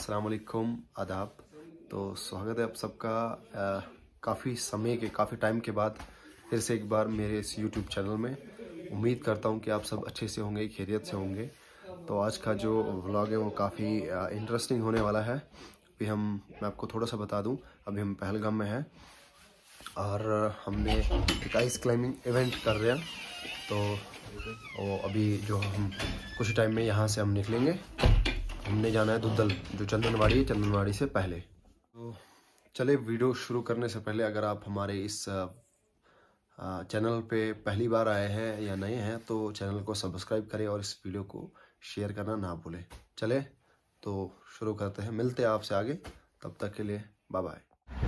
अस्सलाम वालेकुम, आदाब। तो स्वागत है आप सबका काफ़ी टाइम के बाद फिर से एक बार मेरे इस यूट्यूब चैनल में। उम्मीद करता हूँ कि आप सब अच्छे से होंगे, खैरियत से होंगे। तो आज का जो व्लॉग है वो काफ़ी इंटरेस्टिंग होने वाला है। मैं आपको थोड़ा सा बता दूँ, अभी हम पहलगाम में हैं और हमने एक आइस क्लाइंबिंग इवेंट कर रहे हैं। तो अभी जो हम कुछ टाइम में यहाँ से हम निकलेंगे। हमने जाना है दुद्दल, जो चंदनवाड़ी है, चंदनवाड़ी से पहले। तो चले वीडियो शुरू करने से पहले, अगर आप हमारे इस चैनल पे पहली बार आए हैं या नए हैं तो चैनल को सब्सक्राइब करें और इस वीडियो को शेयर करना ना भूलें। चले तो शुरू करते हैं, मिलते हैं आपसे आगे। तब तक के लिए बाय बाय।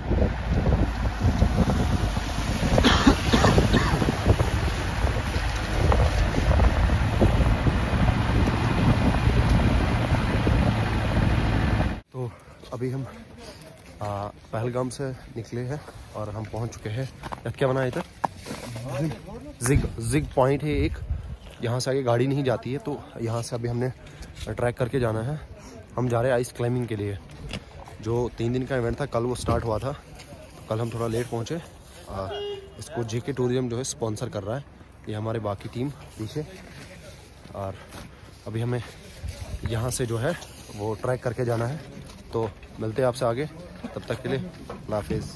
तो अभी हम पहलगाम से निकले हैं और हम पहुंच चुके हैं। क्या बना है इधर? जिग पॉइंट है एक, यहाँ से आगे गाड़ी नहीं जाती है। तो यहाँ से अभी हमने ट्रैक करके जाना है। हम जा रहे हैं आइस क्लाइंबिंग के लिए। जो 3 दिन का इवेंट था, कल वो स्टार्ट हुआ था। तो कल हम थोड़ा लेट पहुँचे। इसको जेके टूरिज्म जो है स्पॉन्सर कर रहा है। ये हमारे बाकी टीम पीछे। और अभी हमें यहाँ से जो है वो ट्रैक करके जाना है। तो मिलते हैं आपसे आगे, तब तक के लिए अल्लाह हाफिज़।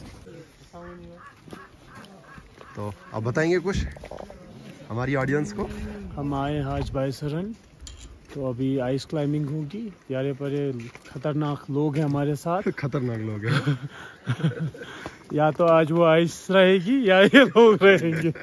तो आप बताएंगे कुछ हमारी ऑडियंस को? हम आए आज बायसरन, तो अभी आइस क्लाइंबिंग होगी। प्यारे प्यारे खतरनाक लोग हैं हमारे साथ। खतरनाक लोग हैं। या तो आज वो आइस रहेगी या ये लोग रहेंगे।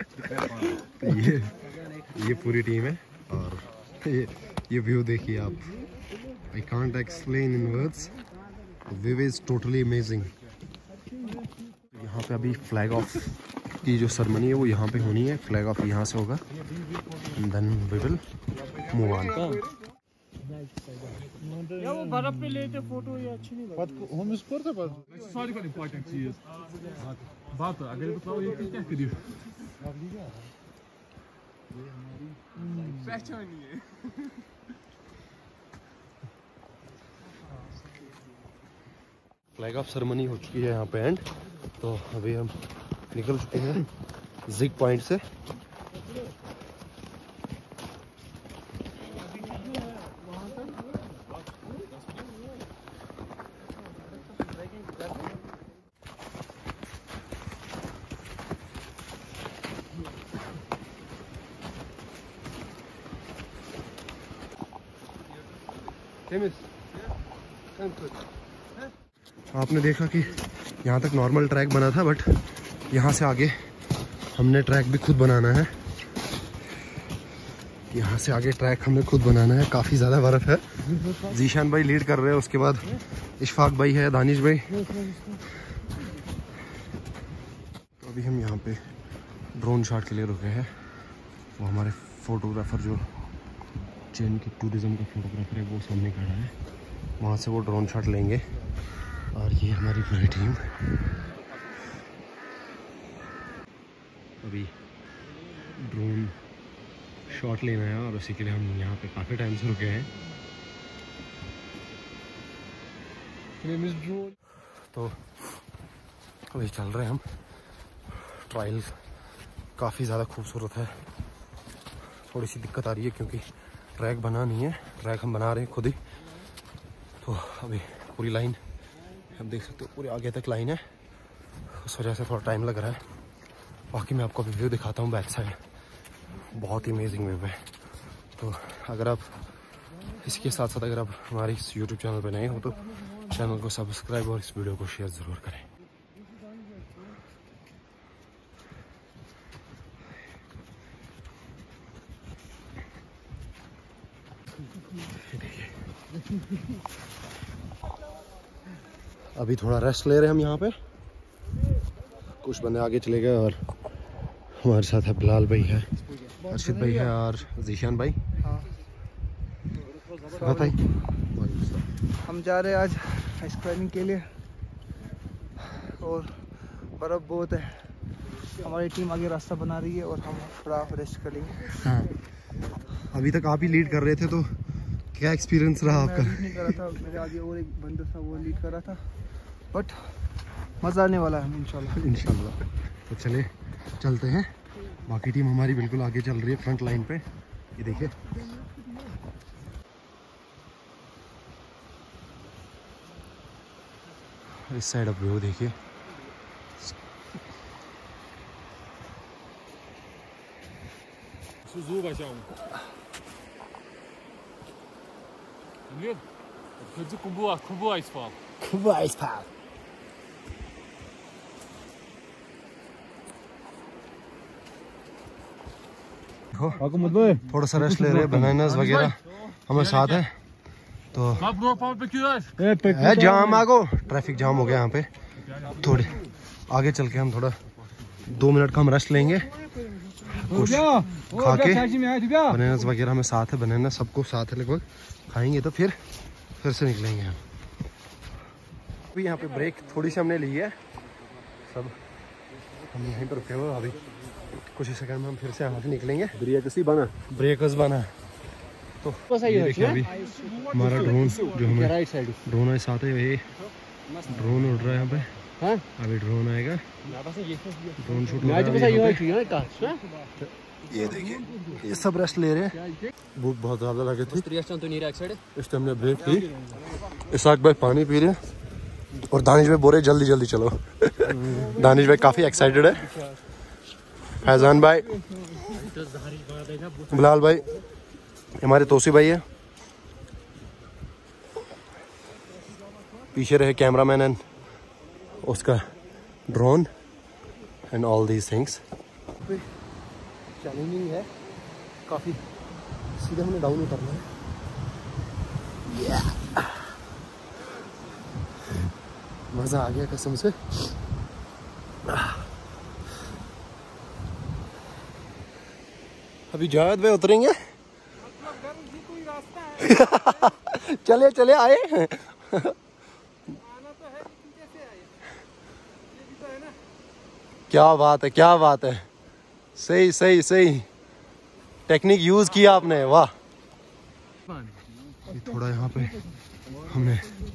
ये पूरी टीम है और ये व्यू देखिए आप। I can't explain in words. The view is totally amazing. यहाँ पे अभी फ्लैग ऑफ की जो सेरेमनी है वो यहाँ पे होनी है। फ्लैग ऑफ यहाँ से होगा, then we will move on. या वो बर्फ पे लेते फोटो, ये अच्छी नहीं लगती। हम स्कोर से बात सारी का इंपॉर्टेंट चीज बात अगर बताओ ये क्या करिए पहचान नहीं है। फ्लैग ऑफ सेरेमनी हो चुकी है यहाँ पे एंड। तो अभी हम निकल चुके हैं जिग पॉइंट से। आपने देखा कि यहाँ तक नॉर्मल ट्रैक बना था, बट यहाँ से आगे हमने ट्रैक भी खुद बनाना है। यहाँ से आगे ट्रैक हमने खुद बनाना है। काफ़ी ज़्यादा बर्फ़ है। जीशान भाई लीड कर रहे हैं, उसके बाद इशफाक भाई है, दानिश भाई। तो अभी हम यहाँ पे ड्रोन शॉट के लिए रुके हैं। वो हमारे फोटोग्राफर जो चैन के टूरिज़्म का फोटोग्राफर है वो सामने खड़ा है, वहाँ से वो ड्रोन शॉट लेंगे। और ये हमारी पूरी टीम अभी ड्रोन शॉट लेना है और उसी के लिए हम यहाँ पे काफ़ी टाइम से रुके हैं। तो अभी चल रहे हैं हम। ट्रायल काफ़ी ज़्यादा खूबसूरत है। थोड़ी सी दिक्कत आ रही है क्योंकि ट्रैक बना नहीं है। ट्रैक हम बना रहे हैं खुद ही। तो अभी पूरी लाइन आप देख सकते हो, पूरे आगे तक लाइन है। उस वजह से थोड़ा टाइम लग रहा है। बाकी मैं आपको अभी व्यू दिखाता हूँ बैक साइड। बहुत ही अमेजिंग व्यू है। तो अगर आप इसके साथ साथ अगर आप हमारे इस यूट्यूब चैनल पर नए हो तो चैनल को सब्सक्राइब और इस वीडियो को शेयर ज़रूर करें। अभी थोड़ा रेस्ट ले रहे हैं हम यहाँ पे। कुछ बंदे आगे चले गए और हमारे साथ है बिलाल भाई है, अर्शिद भाई है और जीशान भाई। बताइए। हम जा रहे हैं आज आइस क्लाइंबिंग के लिए और बर्फ़ बहुत है। हमारी टीम आगे रास्ता बना रही है और हम थोड़ा रेस्ट करेंगे। हाँ, अभी तक आप ही लीड कर रहे थे तो क्या एक्सपीरियंस रहा आपका? लीड नहीं कर रहा था, मेरे आगे और एक बंदा था वो लीड कर रहा था, बट मज़ा आने वाला है इंशाल्लाह। तो चले चलते हैं। बाकी टीम हमारी बिल्कुल आगे चल रही है फ्रंट लाइन पे। ये देखिए इस साइड अब व्यू देखिए। थोड़ा सा रेस्ट ले रहे हैं, बनानास वगैरह हमें साथ है। तो है जाम आगो, ट्रैफिक जाम हो गया यहाँ पे। थोड़े आगे चल के हम थोड़ा 2 मिनट का हम रेस्ट लेंगे, कुछ खा के। बनानास वगैरह हमें साथ है, बनाना सबको साथ है लगभग, खाएंगे तो फिर से निकलेंगे हम। अभी यहाँ पे ब्रेक थोड़ी सी हमने ली है, सब हम यहीं पर रुके हुए। अभी कुछ ही सेकंड में हम फिर से यहाँ से निकलेंगे। ब्रेकर्स बना तो ये देखिए अभी हमारा ड्रोन जो हमें ड्रोन है साथ है, ये ड्रोन उड़ रहा है यहाँ पे। अभी ड्रोन आएगा, ड्रोन शूट हो रहा है। ये देखिए ये सब रेस्ट ले रहे हैं। भूख बहुत ज़्यादा लगी थी, इस टाइम ने ब्रेक की। इसाक भाई पानी पी रहे हैं और दानिश भाई बोल रहे जल्दी जल्दी चलो। दानिश भाई काफ़ी एक्साइटेड है। फैजान भाई, बिलाल भाई, हमारे तोसी भाई है, पीछे रहे कैमरामैन एंड उसका drone and all these things. Challenging है काफ़ी, सीधे हमने डाउन उतरना है। मज़ा आ गया कसम से। अभी जायद भाई उतरेंगे। चले चले आए हैं। क्या बात है, क्या बात है, सही सही सही टेक्निक यूज किया आपने, वाह। थोड़ा यहाँ पे हमने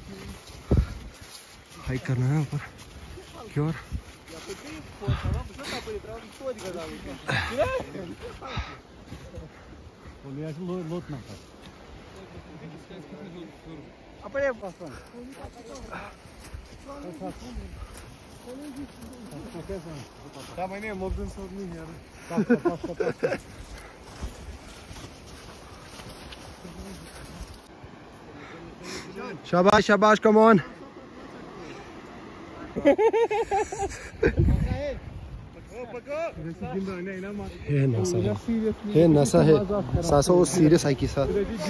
हाइक करना है ऊपर की ओर। शाबाश शाबाश, कम ऑन। हे नशा है सासो सीरियस आई के साथ।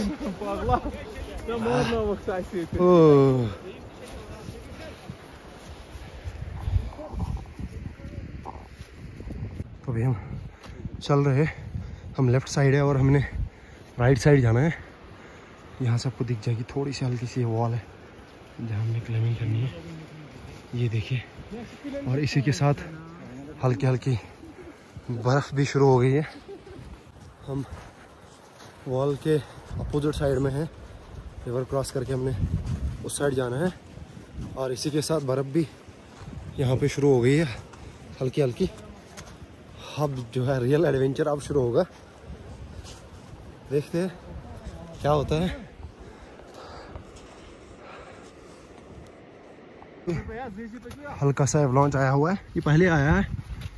तो अभी हम चल रहे हैं, हम लेफ्ट साइड है और हमने राइट साइड जाना है। यहाँ से आपको दिख जाएगी थोड़ी सी हल्की सी वॉल है जहाँ हमने क्लाइंबिंग करनी है, ये देखिए। और इसी के साथ हल्की हल्की बर्फ़ भी शुरू हो गई है। हम वॉल के अपोजिट साइड में हैं, रिवर क्रॉस करके हमने उस साइड जाना है। और इसी के साथ बर्फ़ भी यहाँ पे शुरू हो गई है हल्की हल्की। अब जो है रियल एडवेंचर अब शुरू होगा, देखते हैं क्या होता है। हल्का सा एवलांच आया हुआ है, ये पहले आया है।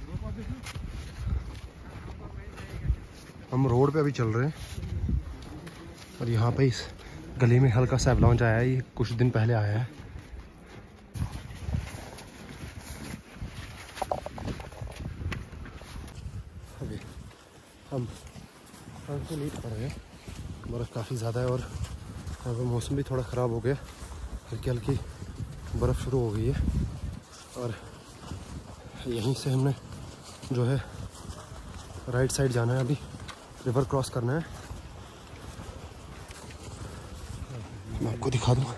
हम रोड पे अभी चल रहे हैं और यहाँ पे इस गली में हल्का सा एवलांच आया है, ये कुछ दिन पहले आया है। अभी हम फ्रंट से लीड कर रहे हैं, बर्फ़ काफ़ी ज़्यादा है और यहाँ पे मौसम भी थोड़ा ख़राब हो गया, हल्की हल्की बर्फ़ शुरू हो गई है। और यहीं से हमने जो है राइट साइड जाना है, अभी रिवर क्रॉस करना है। मैं आपको दिखा दूँ,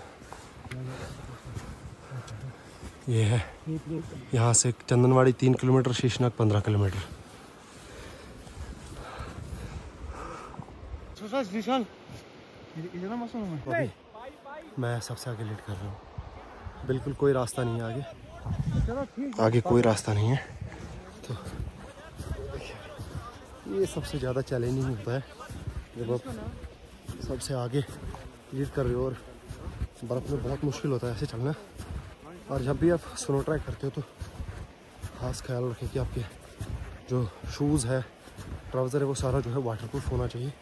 ये है यहाँ से चंदनवाड़ी 3 किलोमीटर, शीशनाग 15 किलोमीटर। अभी मैं सबसे आगे लीड कर रहा हूँ। बिल्कुल कोई रास्ता नहीं है आगे, आगे कोई रास्ता नहीं है। तो ये सबसे ज़्यादा चैलेंजिंग होता है जब आप सबसे आगे लीड कर रहे हो, और बर्फ़ में बहुत मुश्किल होता है ऐसे चलना। और जब भी आप स्नो ट्रैक करते हो तो खास ख्याल रखें कि आपके जो शूज़ है, ट्राउज़र है, वो सारा जो है वाटरप्रूफ होना चाहिए।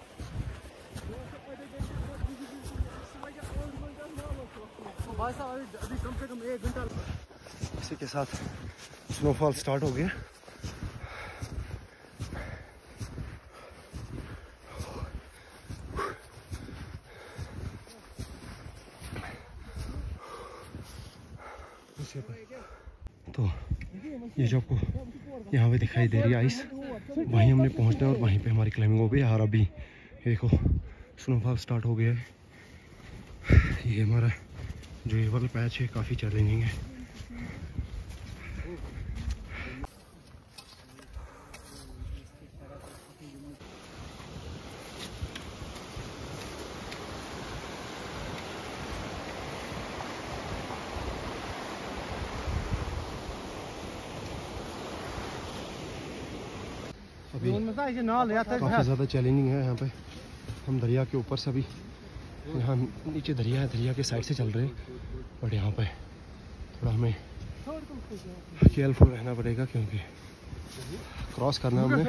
इसी के साथ स्नोफॉल स्टार्ट हो गया। तो ये जो आपको यहाँ पे दिखाई दे रही है आइस, वहीं हमने पहुँचना है और वहीं पे हमारी क्लाइंबिंग हो गई। और अभी देखो स्नोफॉल स्टार्ट हो गया है। ये हमारा जो ये वाला पैच है काफ़ी चैलेंजिंग है। अभी काफ़ी ज़्यादा चैलेंजिंग है यहाँ पे। हम दरिया के ऊपर से अभी यहाँ नीचे दरिया है, दरिया के साइड से चल रहे हैं, बट यहाँ पे थोड़ा हमें केयरफुल रहना पड़ेगा क्योंकि क्रॉस करना हमने।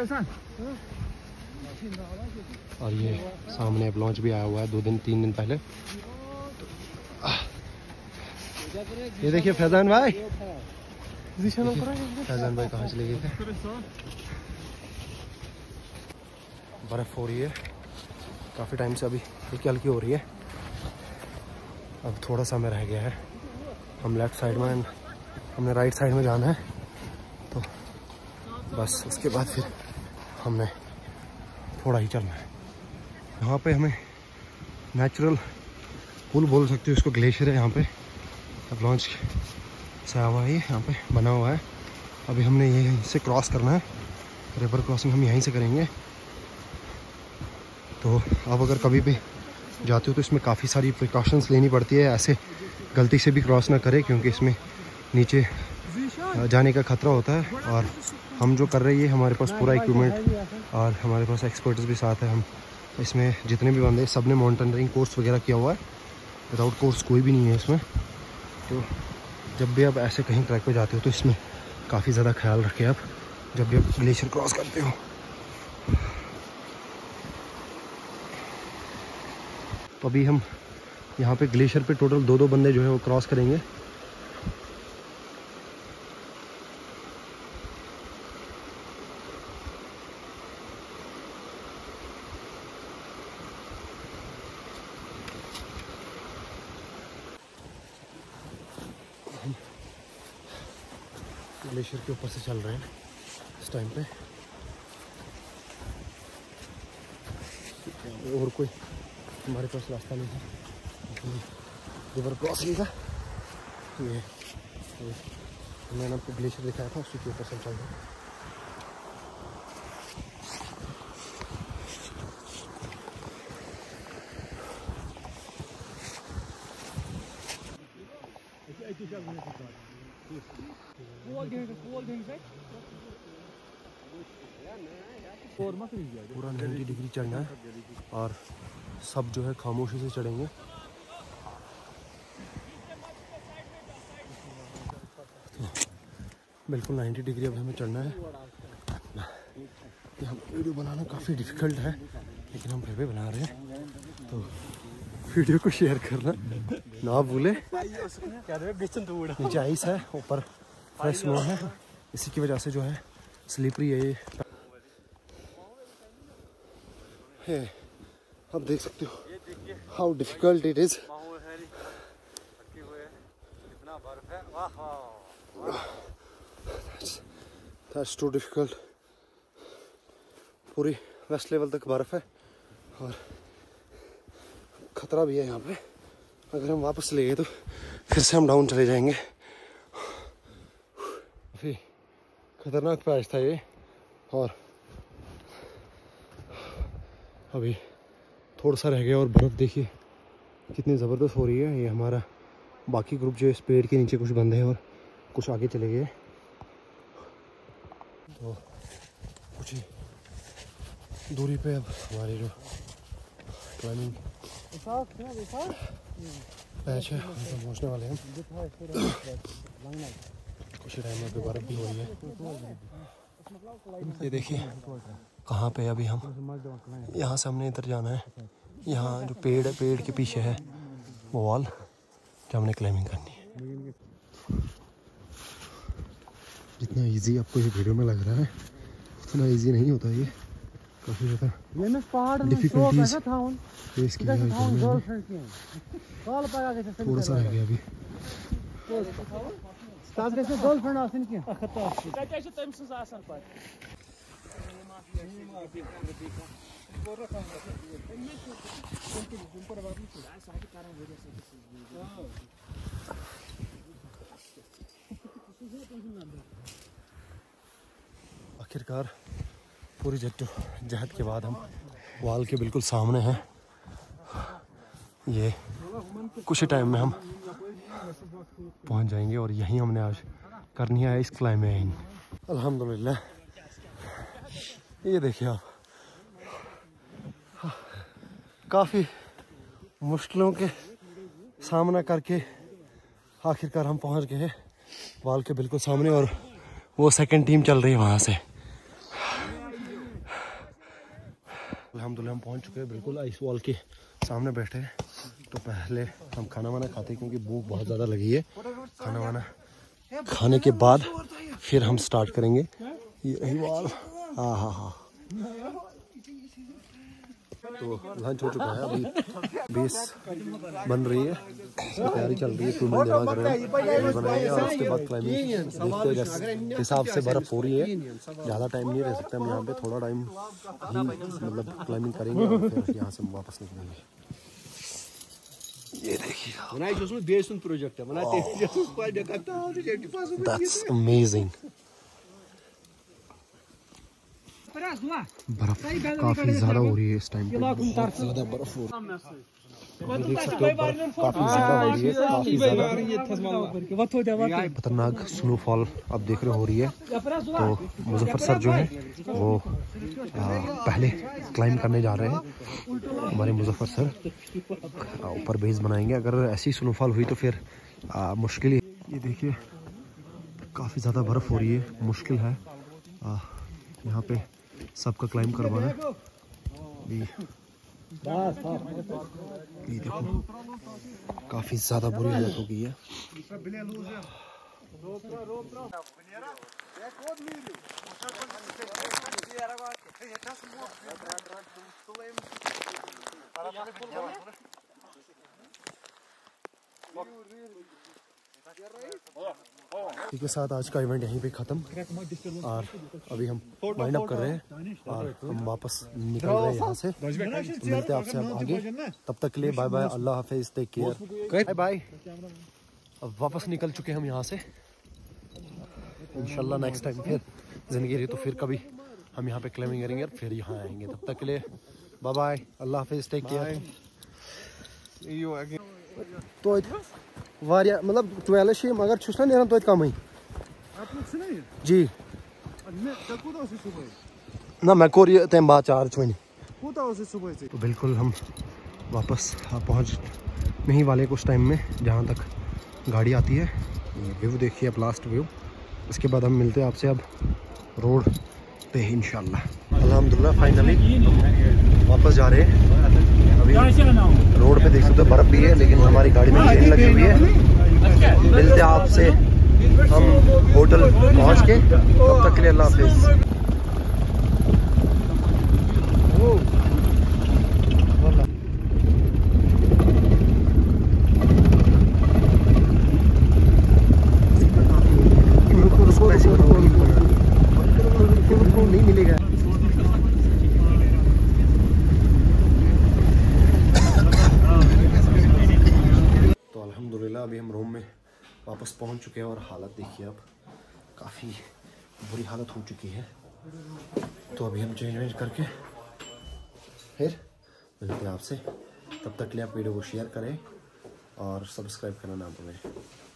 और ये सामने अब लॉन्च भी आया हुआ है 2-3 दिन पहले। ये देखिए फैजान भाई, फैजान भाई कहाँ चले गए थे। बर्फ़ हो रही है काफ़ी टाइम से, अभी हल्की हल्की हो रही है। अब थोड़ा समय रह गया है, हम लेफ़्ट साइड में, हमने राइट साइड में जाना है। तो बस उसके बाद फिर हमने थोड़ा ही चलना है। यहाँ पे हमें नेचुरल पुल बोल सकते हो इसको, ग्लेशियर है यहाँ पे। अब लॉन्च से आया हुआ है, यहाँ पे बना हुआ है। अभी हमने यहीं से क्रॉस करना है, रिवर क्रॉसिंग हम यहीं से करेंगे। तो आप अगर कभी भी जाते हो तो इसमें काफ़ी सारी प्रिकॉशंस लेनी पड़ती है, ऐसे गलती से भी क्रॉस ना करें क्योंकि इसमें नीचे जाने का खतरा होता है। और हम जो कर रहे हैं हमारे पास पूरा इक्विपमेंट और हमारे पास एक्सपर्ट्स भी साथ है। हम इसमें जितने भी बंदे सब ने माउंटेनियरिंग कोर्स वगैरह किया हुआ है, विदाउट कोर्स कोई भी नहीं है इसमें। तो जब भी आप ऐसे कहीं ट्रैक पे जाते हो तो इसमें काफ़ी ज़्यादा ख्याल रखें आप जब भी आप ग्लेशियर क्रॉस करते हो। तो अभी हम यहाँ पे ग्लेशियर पे टोटल 2-2 बंदे जो है वो क्रॉस करेंगे। ग्लेशियर के ऊपर से चल रहे हैं इस टाइम पे, और कोई हमारे पास रास्ता नहीं है रिवर क्रॉसिंग का। ये मैंने आपको ग्लेशियर दिखाया था, उसी के ऊपर से चल रहे हैं। पूरा 90 डिग्री चढ़ना है और सब जो है खामोशी से चढ़ेंगे। तो बिल्कुल 90 डिग्री अब हमें चढ़ना है। हम वीडियो बनाना काफ़ी डिफ़िकल्ट है लेकिन हम फिर भी बना रहे हैं, तो वीडियो को शेयर करना ना भूले। नीचे आइस है, ऊपर फ्रेश स्नो है, इसी की वजह से जो है स्लिपरी है ये। आप देख सकते हो how difficult it is. That's too difficult. पूरी वेस्ट लेवल तक बर्फ है और खतरा भी है यहाँ पे। अगर हम वापस ले गए तो फिर से हम डाउन चले जाएंगे। काफ़ी खतरनाक पैच था ये और अभी थोड़ा सा रह गया और बर्फ़ देखिए कितनी ज़बरदस्त हो रही है। ये हमारा बाकी ग्रुप जो इस पेड़ के नीचे कुछ बंदे हैं और कुछ आगे चले गए, तो कुछ ही दूरी पे अब हमारी जो क्लाइंबिंग पैच है हम तो पहुँचने वाले हैं। कुछ ही टाइम में पे बर्फ़ भी हो रही है। ये देखिए कहाँ पे अभी हम, यहाँ से हमने इधर जाना है। यहाँ जो पेड़ है, पेड़ के पीछे है वो वॉल जो हमने क्लाइंबिंग करनी है। जितना इजी आपको ये वीडियो में लग रहा है उतना इजी नहीं होता, ये काफ़ी ज़्यादा डिफिकल्टीज फेस की है। थोड़ा सा रह गया अभी। आखिरकार पूरी जहद के बाद हम वॉल के बिल्कुल सामने हैं। ये कुछ ही टाइम में हम पहुंच जाएंगे और यहीं हमने आज करनी है इस क्लाइंबिंग। अल्हम्दुलिल्लाह। ये देखिए आप, काफ़ी मुश्किलों के सामना करके आखिरकार हम पहुंच गए वॉल के बिल्कुल सामने और वो सेकंड टीम चल रही है वहाँ से। अल्हम्दुलिल्लाह हम पहुंच चुके हैं बिल्कुल आइस वॉल के सामने बैठे हैं। तो पहले हम खाना वाना खाते हैं क्योंकि भूख बहुत ज़्यादा लगी है। खाना वाना खाने के बाद फिर हम स्टार्ट करेंगे ये रही वॉल। हाँ हाँ हाँ, तो लंच हो चुका है, अभी बेस बन रही है, इसकी तैयारी चल रही है। इक्विपमेंट जमा कर रहे हैं, बनाएंगे और उसके बाद क्लाइंबिंग देखते हैं जिस हिसाब से बर्फ़ हो रही है। ज़्यादा टाइम नहीं रह सकते हम यहाँ पे, थोड़ा टाइम ही मतलब क्लाइंबिंग करेंगे और फिर यहाँ से वापस निकलेंगे। ये देखिए दैट्स अमेजिंग। बर्फ काफी ज्यादा हो रही है इस टाइम पे, बहुत ज्यादा बर्फ हो रही है। देख सकते हो बर्फ काफी ज्यादा हो रही है, काफी ज्यादा खतरनाक स्नोफॉल आप देख रहे हो रही है। तो मुजफ्फर सर जो है वो पहले क्लाइंब करने जा रहे हैं। हमारे मुजफ्फर सर ऊपर बेस बनाएंगे। अगर ऐसी स्नोफॉल हुई तो फिर मुश्किल ही। ये देखिए काफी ज्यादा बर्फ हो रही है, मुश्किल है यहाँ पे सबका क्लाइंब करवाना। ये देखो काफी ज्यादा बुरी हालत हो गई है। इसी के साथ आज का इवेंट यहीं पे ख़त्म और अभी हम वाइंड अप कर रहे हैं और हम वापस निकल रहे हैं यहाँ से। तो मिलते हैं आपसे अब आगे, तब तक के लिए बाय बाय, अल्लाह हाफिज़, टेक केयर, बाय बाय। अब वापस निकल चुके हैं हम यहाँ से। इंशाल्लाह नेक्स्ट टाइम फिर ज़िंदगी रही तो फिर कभी हम यहाँ पे क्लाइंबिंग करेंगे और फिर यहाँ आएंगे। तब तक के लिए बाय बाय, अल्लाह हाफिज़, टेक केयर। तो वारिया मतलब 12 शी मगर छुस ना नेरन तो कम जी ना मैं कोर ये तम बाद चार्ज वनी। तो बिल्कुल हम वापस पहुंच नहीं वाले कुछ टाइम में, जहां तक गाड़ी आती है। व्यू देखिए अब, लास्ट व्यू। इसके बाद हम मिलते हैं आपसे अब रोड पे इंशाल्लाह। अल्हम्दुलिल्लाह फाइनली वापस जा रहे हैं। अभी रोड पे देख सकते हो बर्फ भी है, लेकिन हमारी गाड़ी में चेन लगी हुई है। मिलते हैं आपसे हम होटल पहुंच के, तब तक के लिए अल्लाह हाफिज़। नहीं मिलेगा। तो अल्हम्दुलिल्लाह अभी हम रूम में वापस पहुंच चुके हैं और हालत देखिए अब काफ़ी बुरी हालत हो चुकी है। तो अभी हम चेंज वेंज करके फिर मिलते हैं आपसे, तब तक के लिए आप वीडियो को शेयर करें और सब्सक्राइब करना ना भूलें।